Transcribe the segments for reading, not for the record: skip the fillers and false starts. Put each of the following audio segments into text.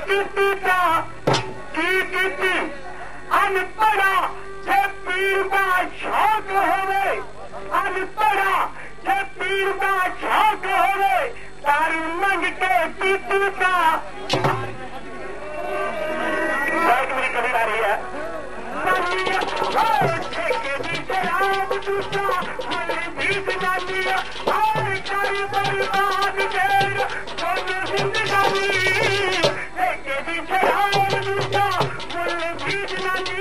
अनपढ़ा जे पीर का शौक होवे अनपढ़ा जे पीर का शौक होवे दारू मंग के पीतू का मेरी कमी आ रही है ठेके की शराब दूसरा मेरी भीख ना दिया और कई बर्बाद देर दोनों जिंदगानी ठेके की शराब दूसरा मेरी भीख ना दी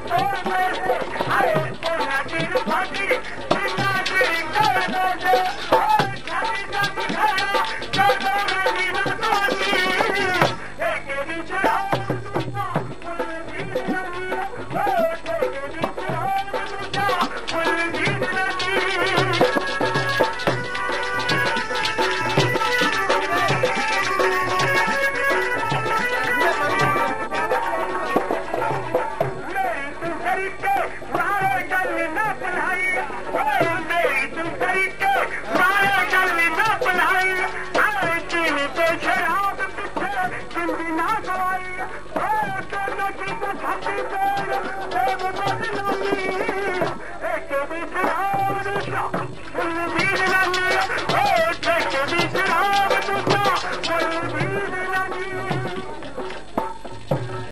I